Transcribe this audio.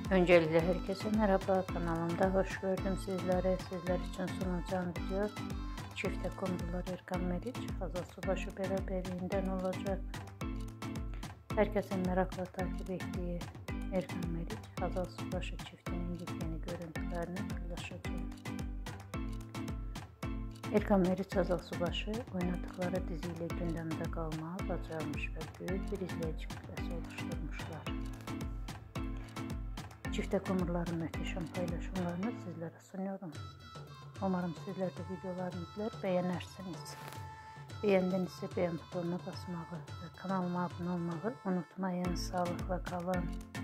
Öncelikle herkese merhaba, kanalımda hoş gördüm sizlere. Sizler için sunacağım video Çifte Kumrular Erkan Meriç, Hazal Subaşı beraberliğinden olacak. Herkesin merakla takip ettiği Erkan Meriç, Hazal Subaşı çiftinin yeni görüntülerini paylaşacağım. Erkan Meriç, Hazal Subaşı oynadıkları diziyle gündemde kalmayı başarmış ve büyük bir izleyici kitlesi oluşturmuşlar. Çifte Kumruların muhteşem paylaşımlarını sizlere sunuyorum. Umarım sizler de videolarımı izler, beğenirsiniz. Beğendinizse beğen butonuna basmayı ve kanalıma abone olmayı unutmayın. Sağlıkla kalın.